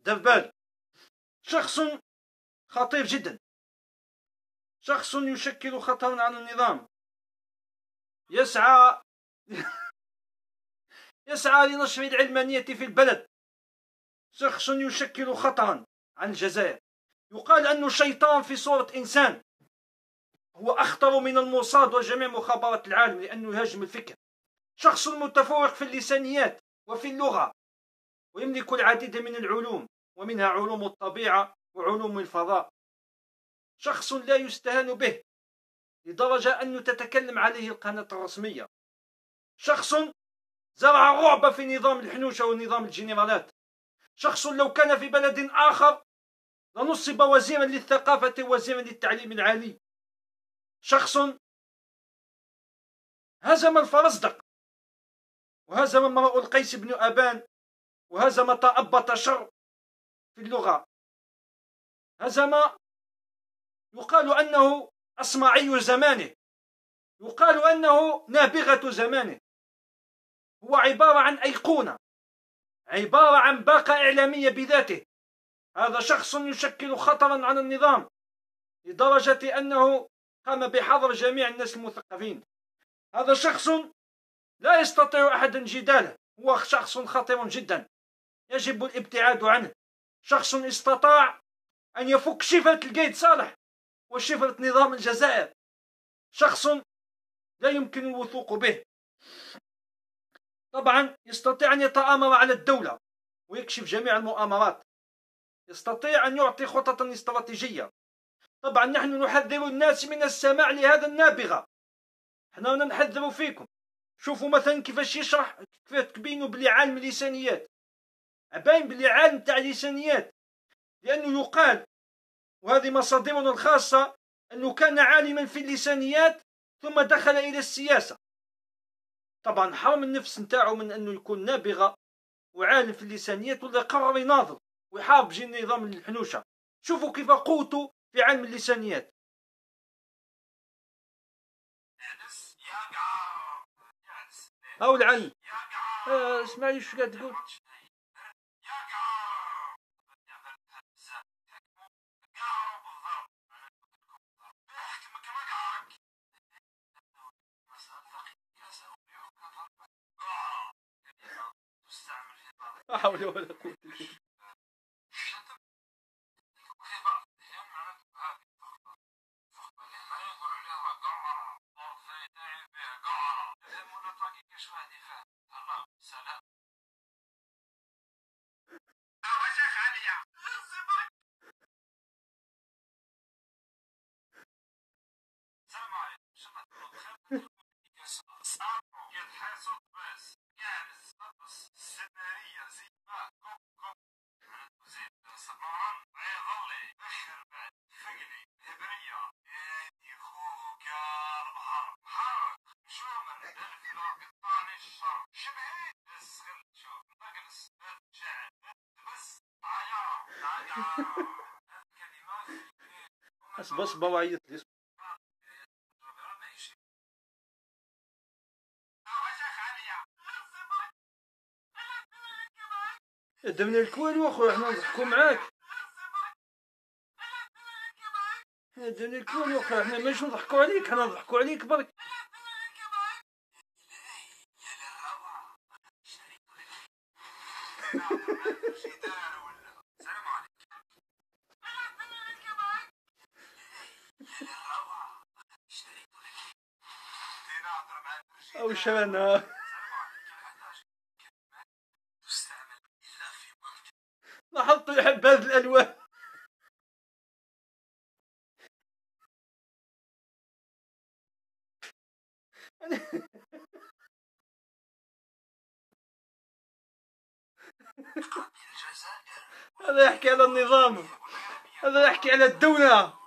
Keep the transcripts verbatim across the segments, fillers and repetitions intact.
دبال شخص خطير جدا، شخص يشكل خطرا على النظام، يسعى يسعى لنشر العلمانية في البلد، شخص يشكل خطرا على الجزائر. يقال أنه شيطان في صورة إنسان، هو أخطر من الموساد وجميع مخابرات العالم لأنه يهاجم الفكر. شخص متفوق في اللسانيات وفي اللغة، ويملك العديد من العلوم ومنها علوم الطبيعة وعلوم الفضاء. شخص لا يستهان به لدرجة أن تتكلم عليه القناة الرسمية. شخص زرع الرعب في نظام الحنوشة ونظام الجنرالات. شخص لو كان في بلد آخر لنصب وزيرا للثقافة وزيرا للتعليم العالي. شخص هزم الفرزدق، وهزم امرؤ القيس بن أبان، وهزم طأبة شر في اللغة. هزم، يقال أنه أصمعي زمانه، يقال أنه نابغة زمانه. هو عبارة عن أيقونة، عبارة عن باقة إعلامية بذاته. هذا شخص يشكل خطرا على النظام لدرجة أنه قام بحظر جميع الناس المثقفين. هذا شخص لا يستطيع أحد جداله، هو شخص خطير جدا يجب الابتعاد عنه. شخص استطاع أن يفك شفرة القايد صالح وشفرة نظام الجزائر. شخص لا يمكن الوثوق به. طبعا يستطيع أن يتآمر على الدولة ويكشف جميع المؤامرات، يستطيع أن يعطي خططا استراتيجية. طبعا نحن نحذر الناس من السماع لهذا النابغة، احنا نحذر فيكم. شوفوا مثلا كيفاش يشرح، كيف تبينوا بلي عالم لسانيات، باين بلي عالم تاع لسانيات، لأنه يقال وهذه مصادرنا الخاصة أنه كان عالما في اللسانيات ثم دخل إلى السياسة. طبعا حرم النفس نتاعو من أنه يكون نابغة وعالم في اللسانيات ولا قرر يناضل ويحارب جي نظام الحنوشة. شوفوا كيف قوته في علم اللسانيات. أو العلم آه اسمعي شو قاعد تقول. لا حول ولا قوة إلا بالله. بس بس بواعيط لي. درنا الكوالي واخويا حنا نضحكوا معاك. درنا الكوالي واخويا حنا ماشي نضحكوا عليك، حنا نضحكوا عليك برك. أو شانا لاحظت يحب هذه الألوان. هذا يحكي على النظام، هذا يحكي على الدولة.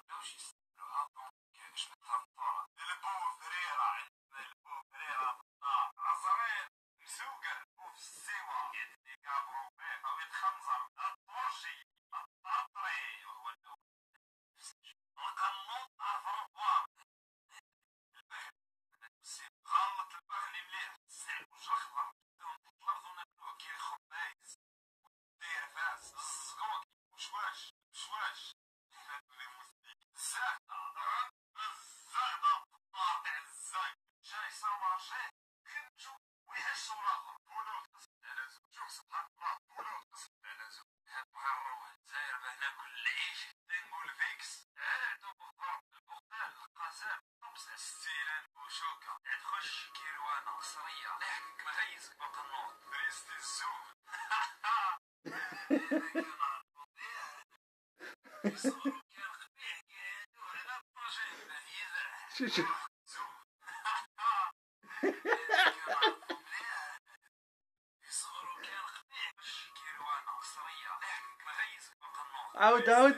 شو شو عاود عاود.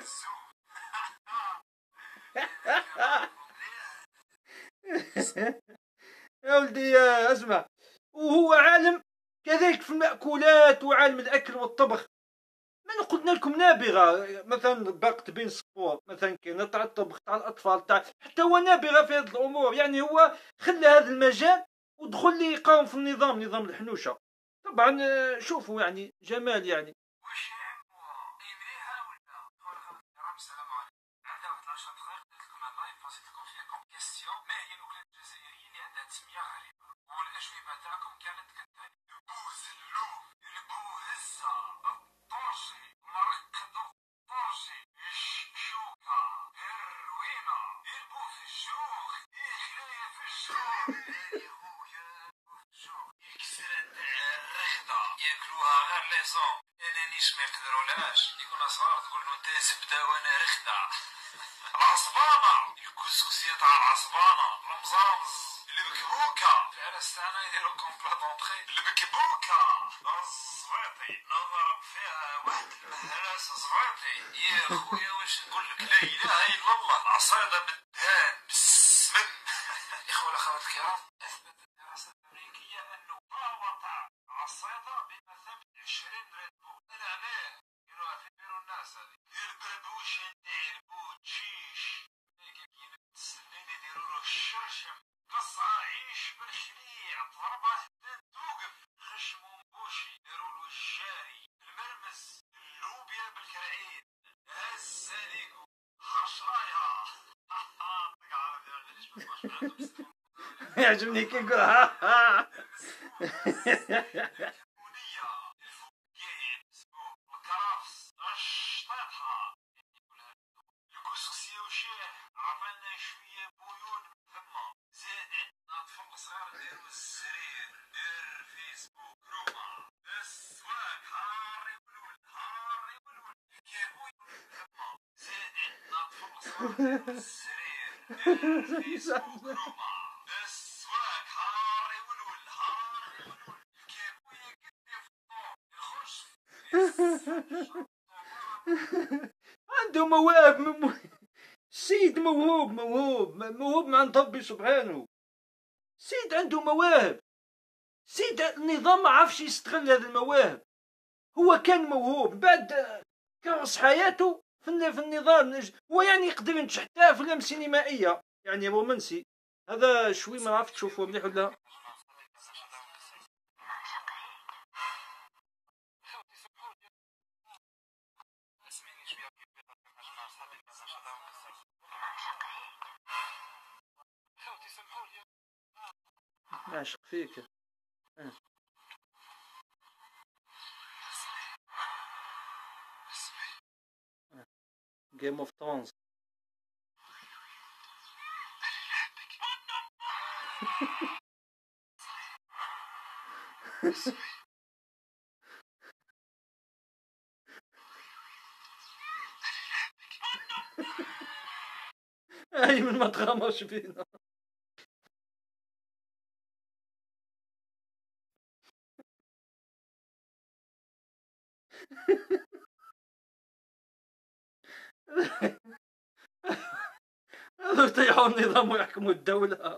يا ولدي اسمع، وهو عالم كذلك في المأكولات وعالم الأكل والطبخ. من قلنا لكم نابغة مثلا باقت بين سبور مثلا كاين تاع الطبخ تاع الأطفال تاع حتى هو نابغة في هذه الأمور. يعني هو خلى هذا المجال ودخل لي يقاوم في النظام، نظام الحنوشة. طبعا شوفوا يعني جمال يعني. ياكلوها غير لي زون، انا نيش ما يقدرولهاش. يكون صغار تقول له انت زبده وانا رخده. العصبانه، الكسكسيه تاع العصبانه، المزامز، المكبوكه. العرس تاعنا يديرو كومبلا دونطخي المكبوكه، الزبيطي نضرب فيها واحد المهراس زبيطي. يا خويا واش نقول لك، لا اله الا الله. العصيده بالدهان بالسمن. اخوة الاخوات الكرام، اثبتت الدراسه الامريكيه انه طاوطه العصيده بمثابه عشرين ريد بول. انا عليه يديروها في بيرو الناس هذه. البربوشه تاع البوتشيش هيك كاين السنين يديروا له الشرشم. قصعه عيش بالخليع تضربه حتى توقف. خشمو مبوشي يديروا له الشاري. المرمز اللوبيا بالكرعين. الساليكو حشرايا. يعجبني كي نقول ها ها. عنده مواهب. السيد موهوب موهوب موهوب مع ربي سبحانه. السيد عنده مواهب. السيد النظام ما عرفش يستغل هذه المواهب. هو كان موهوب بعد كرس حياته في النظام. هو يعني يقدر ينجح حتى افلام سينمائيه يعني رومانسي. هذا شوي ما عرفت تشوفوه مليح ولا. عاشق فيك. أه. أه. جيم اوف ثرونز. اي من ما تغامرش فينا. هذول يطيحوا النظام ويحكموا الدولة.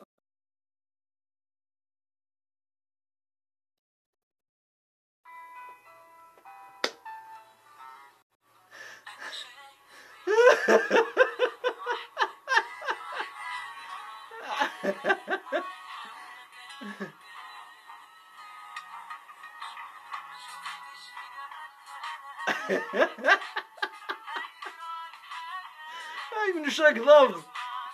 هاي من شاك ضابط.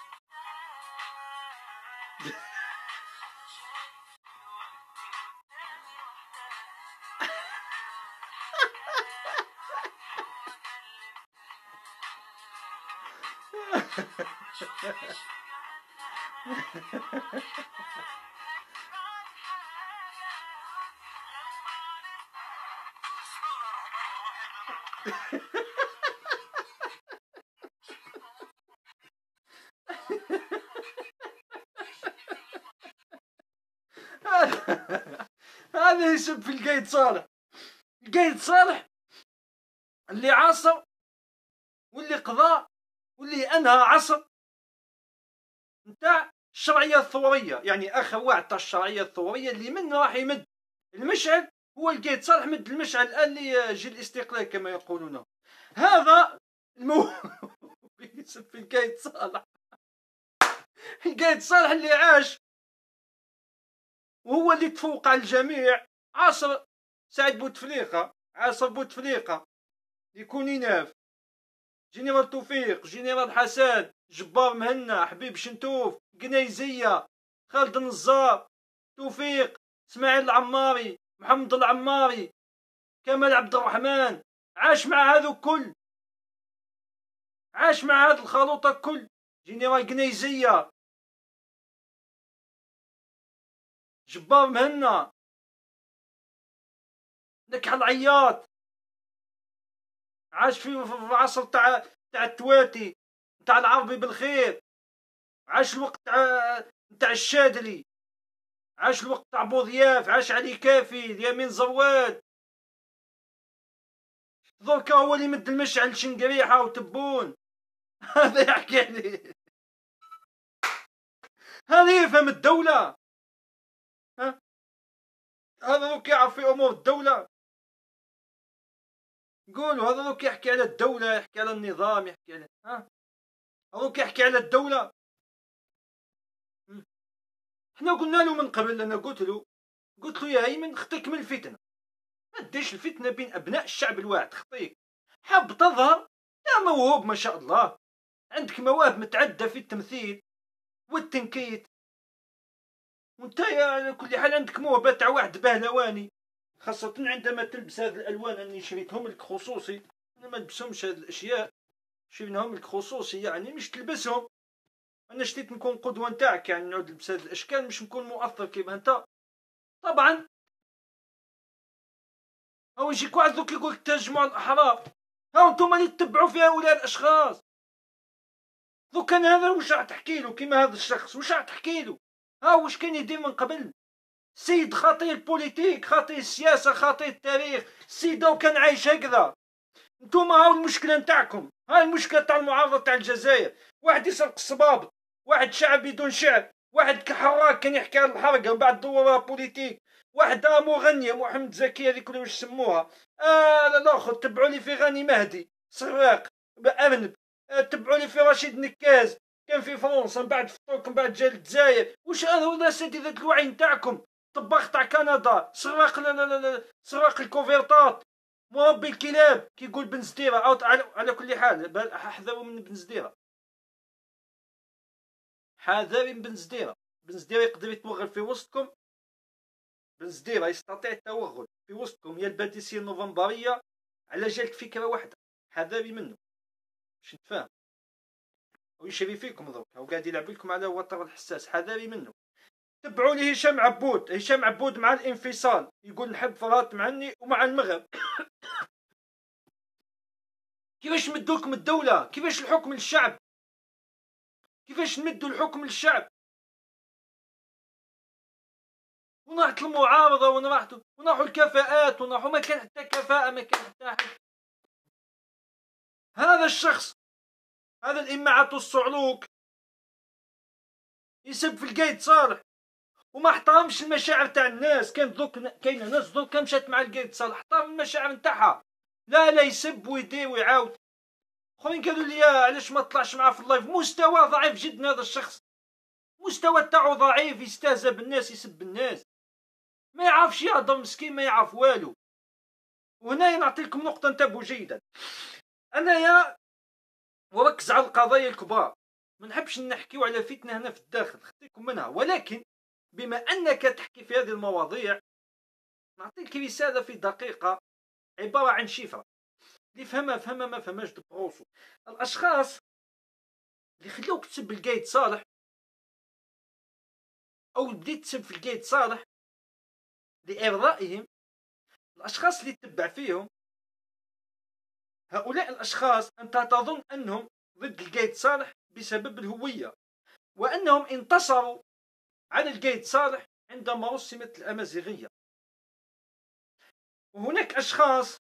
هذا يسب في القايد صالح. القايد صالح اللي عاصر واللي قضى واللي انهى عصر نتاع الشرعيه الثوريه، يعني اخر واحد تاع الشرعيه الثوريه اللي منه راح يمد المشعل هو القايد صالح. مد المشعل الان لجي الاستقلال كما يقولون. هذا المو يسب في القايد صالح. القايد صالح اللي عاش وهو اللي تفوق على الجميع، عاصر سعيد بوتفليقه، عاصر بوتفليقه، يكون يناف، جنرال توفيق، جنرال حسن، جبار مهنا، حبيب شنتوف، قنيزيه، خالد النزار، توفيق، اسماعيل العماري، محمد العماري، كمال عبد الرحمن. عاش مع هذو كل، عاش مع هذه الخلوطه كل. جنرال قنيزيه، جبار مهنا، نكح العياط، عاش في العصر تاع تاع التواتي، تاع العربي بالخير، عاش الوقت تاع تاع الشادلي، عاش الوقت تاع بوضياف، عاش علي كافي، اليمين زواد. دركا هو اللي يمد المشعل شنقريحه وتبون. هذا يحكي لي، هذا يفهم الدولة. ها هذا دوك يعرف في امور الدولة. قولوا هذا دوك يحكي على الدولة، يحكي على النظام، يحكي على ها هذوك يحكي على الدولة. احنا قلنا له من قبل، انا قلت له قلت له يا ايمن خطيك من الفتنة، ما ديش الفتنة بين ابناء الشعب الواحد، خطيك. حاب تظهر يا موهوب ما شاء الله، عندك مواهب متعدة في التمثيل والتنكيت، وانت على كل حال عندك موهبة تاع واحد بهلواني، خاصة عندما تلبس هذه الالوان. اني شريتهم لك خصوصي، انا ما نلبسهمش هذه الاشياء، شريناهم لك خصوصي، يعني مش تلبسهم. انا شتيت نكون قدوة نتاعك، يعني نعود نلبس هذه الاشكال، مش نكون مؤثر كيما انت. طبعا هاو يجيك واحد ذوك يقول لك تجمع الاحرار، هاو انتم اللي تتبعوا في هؤلاء الاشخاص. ذوك كان هذا واش راح تحكي له؟ كيما هذا الشخص واش راح تحكي له؟ ها واش كان يدير من قبل؟ سيد خاطي البوليتيك، خاطي السياسة، خاطي التاريخ، السيد وكان عايش هكذا. نتوما هاو المشكلة نتاعكم، هاي المشكلة تاع المعارضة تاع الجزائر. واحد يسرق الصبابط، واحد شعب بدون شعب، واحد كحراك كان يحكي على الحرقة ومن بعد دورها بوليتيك، واحد مغنية محمد زكي هذيك كل واش سموها. آه لا الاخر تبعوا لي في غاني مهدي سراق بأرنب، آه تبعوا لي في رشيد نكاز كان في فرنسا، من بعد فطوك، من بعد جا للجزائر. واش هذا اساتذة الوعي نتاعكم؟ طباخ تاع كندا سراق، لا لا لا سراق الكوفيرطات، مربي الكلاب كيقول بن زديرة. على, على كل حال حذروا من بن زديرة، حذروا من بن زديرة. بن زديرة يقدر يتوغل في وسطكم، بن زديرة يستطيع التوغل في وسطكم يا الباديسية النوفمبرية على جالك فكرة واحدة، حذري منه باش نتفاهم. ويشري فيكم ضرك او قاعد يلعب لكم على وتر الحساس، حذري منه. تبعوا لي هشام عبود، هشام عبود مع الانفصال يقول نحب فرات معني ومع المغرب. كيفاش نمدوا لكم الدولة؟ كيفاش الحكم للشعب؟ كيفاش نمدوا الحكم للشعب؟ ونروحوا المعارضة، ونروحوا ونروحوا الكفاءات، ونروحوا ما كان حتى كفاءة، ما كان حتى حاجة. هذا الشخص، هذا الإماعة الصعلوك يسب في القايد صالح وما احترمش المشاعر تاع الناس. كان ذوك كاينه ناس ذوك مشات مع القايد صالح، احترم المشاعر نتاعها، لا لا يسب ويدير ويعاود. اخرين قالوا لي علاش ما طلعش معاه في اللايف؟ مستوى ضعيف جدا هذا الشخص، مستوى تاعو ضعيف، يستهزأ بالناس، يسب الناس، ما يعرفش يهضر مسكين، ما يعرف والو. وهنا نعطي لكم نقطة انتبهوا جيدا. أنايا وركز على القضايا الكبار، ما نحبش نحكيو على فتنة هنا في الداخل، خذيكم منها، ولكن بما أنك تحكي في هذه المواضيع نعطيك رسالة في دقيقة عبارة عن شفرة اللي فهمها فهمها، ما فهمهاش دبروسو. الأشخاص اللي خلوك تسب القايد صالح أو بديت تسب في القايد صالح لإرضائهم، الأشخاص اللي تتبع فيهم هؤلاء الأشخاص أنت تظن أنهم ضد القايد صالح بسبب الهوية، وأنهم انتصروا على القايد صالح عندما رسمت الأمازيغية. وهناك أشخاص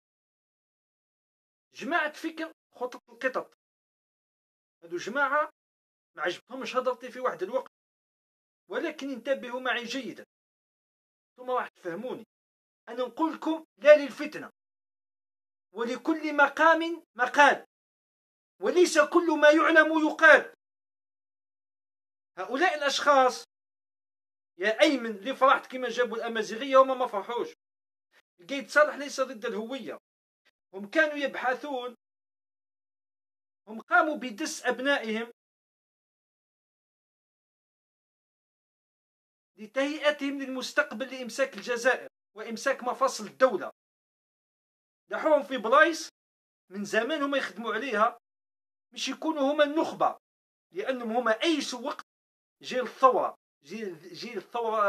جماعة فكر خطط القطط، هذو جماعة ما عجبتهمش هضرتي في واحد الوقت، ولكن انتبهوا معي جيدا ثم راح تفهموني. أنا نقول لكم لا للفتنة، ولكل مقام مقال، وليس كل ما يعلم يقال. هؤلاء الأشخاص يا أيمن اللي فرحت كما جابوا الأمازيغية هما ما فرحوش. القايد صالح ليس ضد الهوية، هم كانوا يبحثون، هم قاموا بدس أبنائهم لتهيئتهم للمستقبل لإمساك الجزائر وإمساك مفاصل الدولة. دحوهم في بلايص من زمان هما يخدموا عليها مش يكونوا هما النخبة، لأنهم هما أيسوا وقت جيل الثورة، جيل, جيل الثورة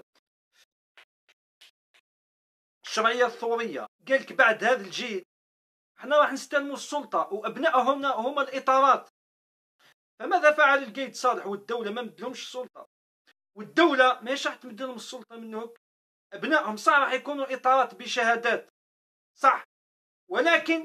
الشرعية الثورية. قالك بعد هذا الجيل احنا راح نستلموا السلطة وأبنائهم هما الإطارات. فماذا فعل القايد صالح والدولة؟ ما مدلهمش السلطة، والدولة ماهيش راح تمد لهم السلطة من هوك. أبنائهم صح راح يكونوا إطارات بشهادات صح، ولكن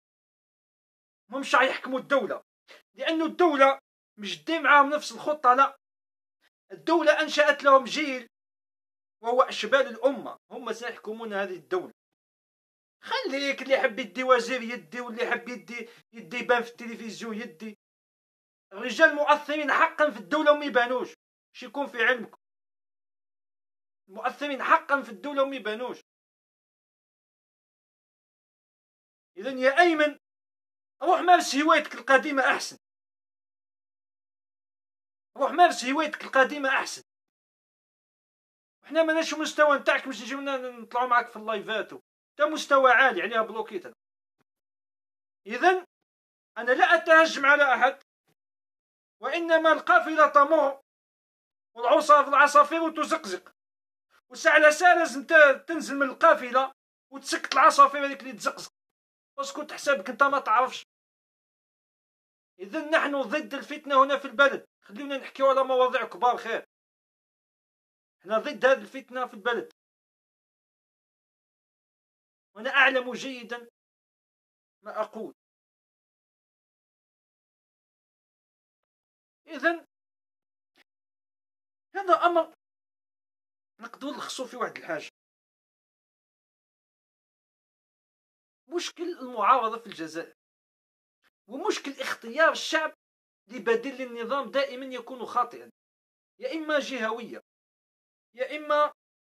مش راح يحكموا الدولة، لأنه الدولة مش دي معاهم نفس الخطة. لا، الدولة أنشأت لهم جيل وهو أشبال الأمة، هم سيحكمون هذه الدولة. خليك اللي يحب يدي وزير يدي، واللي يحب يدي يدي يبان في التلفزيون يدي. الرجال مؤثرين حقا في الدولة وما يبانوش، شي يكون في علمكم. مؤثرين حقا في الدولة وما يبانوش. إذن يا أيمن روح مارس هوايتك القديمة أحسن، روح مارس هوايتك القديمة أحسن. احنا ماناش مستوى نتاعك باش نجيو نطلعوا معاك في اللايفات، تا مستوى عالي عليها بلوكيتنا. إذن أنا لا أتهجم على أحد، وإنما القافلة تمر والعصا العصافير وتزقزق، وساعة على ساعة لازم تنزل من القافلة وتسكت العصافير هذيك اللي تزقزق، باسكو تحسبك انت ما تعرفش. إذن نحن ضد الفتنة هنا في البلد، خلينا نحكيو على مواضيع كبار خير. احنا ضد هذه الفتنة في البلد، وأنا أعلم جيدا ما أقول. إذن هذا أمر نقدر نلخصو في واحد الحاجة. مشكل المعارضة في الجزائر ومشكل اختيار الشعب لبديل للنظام دائما يكون خاطئا، يا إما جهوية يا إما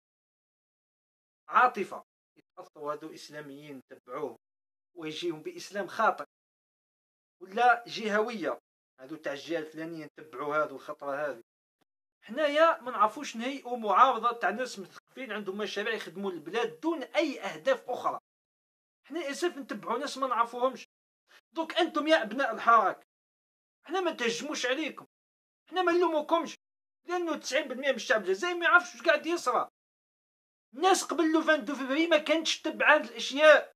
عاطفة. يتأثروا هذو إسلاميين تبعوه ويجيهم بإسلام خاطئ، ولا جهوية هذو تاع الجهة الفلانية نتبعوا هذو الخطرة هذه. حنايا ما نعرفوش نهيئوا معارضة تاع ناس مثقفين عندهم مشاريع يخدموا البلاد دون أي أهداف أخرى. حنا اسف نتبعوا ناس ما نعرفوهمش. دوك أنتم يا أبناء الحراك حنا ما نتهجموش عليكم، حنا ما نلوموكمش، لأنه تسعين بالمئة من الشعب الجزائري ما يعرفش واش قاعد يصرى. الناس قبل لو فان دو فيفري ما كانتش تتبع هذه الأشياء.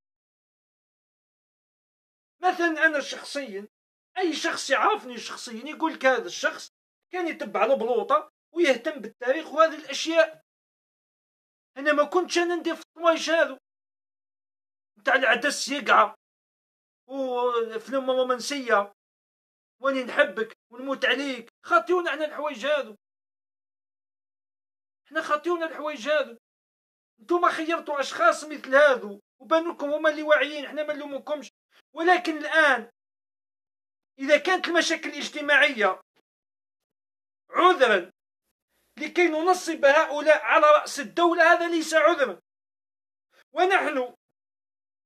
مثلا أنا شخصيا، أي شخص يعرفني شخصيا يقول لك هذا الشخص كان يتبع البلوطة ويهتم بالتاريخ وهذه الأشياء. أنا ما كنتش أنا ندير في الطوايش هذو نتاع العدس يقع وفيلم رومانسية واني نحبك ونموت عليك. خاطيونا احنا الحوايج هذو، احنا خاطيونا الحوايج هذو. انتوما خيرتوا اشخاص مثل هذو وبانوكم هما اللي واعيين، احنا ما نلوموكمش. ولكن الان اذا كانت المشاكل الاجتماعية عذرا لكي ننصب هؤلاء على رأس الدولة، هذا ليس عذرا. ونحن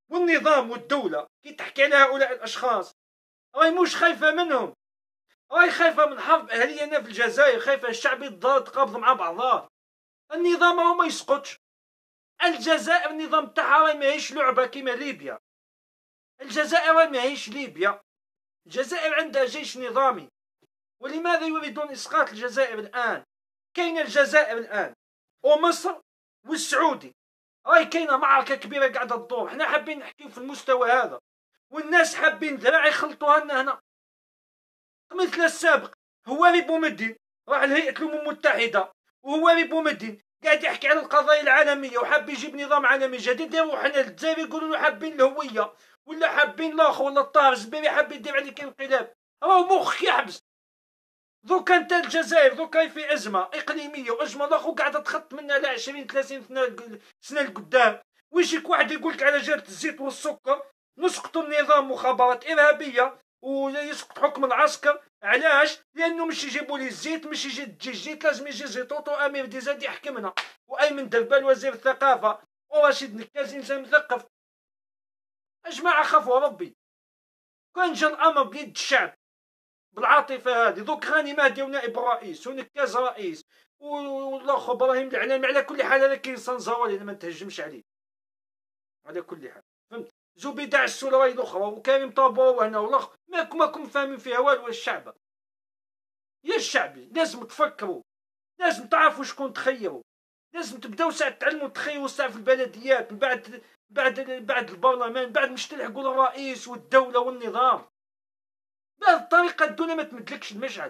والنظام والدولة كي تحكي على هؤلاء الأشخاص راهي مش خايفة منهم، راهي خايفة من حرب أهلية هنا في الجزائر، خايفة الشعب يتقابض مع بعضاه. النظام راهو ما يسقطش. الجزائر النظام تاعها راهي ماهيش لعبة كيما ليبيا. الجزائر راهي ماهيش ليبيا. الجزائر عندها جيش نظامي. ولماذا يريدون إسقاط الجزائر الآن؟ كاين الجزائر الآن ومصر والسعودي، راهي كاينة معركة كبيرة قاعدة تدور. حنا حابين نحكيو في المستوى هذا، والناس حابين ذراع يخلطوها لنا هنا مثل السابق. هواري بومدين راح لهيئة الأمم المتحدة، وهواري بومدين قاعد يحكي على القضايا العالمية وحاب يجيب نظام عالمي جديد. يروح حنا للجزائر يقولوا له حابين الهوية، ولا حابين الاخر، ولا الطاهر الزبيري حاب يدير عليك انقلاب. راهو مخك يحبس. دوكا انت الجزائر دوكا في ازمه اقليميه وازمه الاخر قاعده تخط منها ل عشرين ثلاثين سنه سنه لقدام، ويجيك واحد يقول لك على جاله الزيت والسكر نسقطوا النظام، مخابرات ارهابيه ويسقط حكم العسكر. علاش؟ لانه مش يجيبوا لي الزيت، مش يجي تجي الزيت، لازم يجي زيتوتو امير ديزاد يحكمنا، وايمن دربال وزير الثقافه، ورشيد نكاز انسان مثقف. اجماعه خافوا ربي. كان جا الامر بيد الشعب بالعاطفه هذه، دوك غاني مهدي ونائب الرئيس ونكاز رئيس والاخر ابراهيم العلامي. على كل حال هذا كاين صنزوالي ما نتهجمش عليه. على كل حال فهمت. زبيدة السلوي الاخرى وكريم طابور وهنا والاخر ماكم ماكم فاهمين فيها والو. الشعب يا الشعبي لازم تفكروا، لازم تعرفوا شكون تخيروا، لازم تبداو ساعه تعلموا تخيروا ساعه في البلديات من بعد بعد بعد البرلمان، بعد مش تلحقوا للرئيس والدوله والنظام. بهذه الطريقه الدنيا ما تمدلكش المشهد.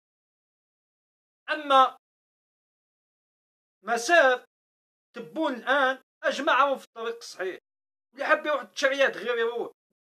اما مسار تبون الان اجمعهم في الطريق الصحيح. اللي حاب يروح التشريات غير يروح،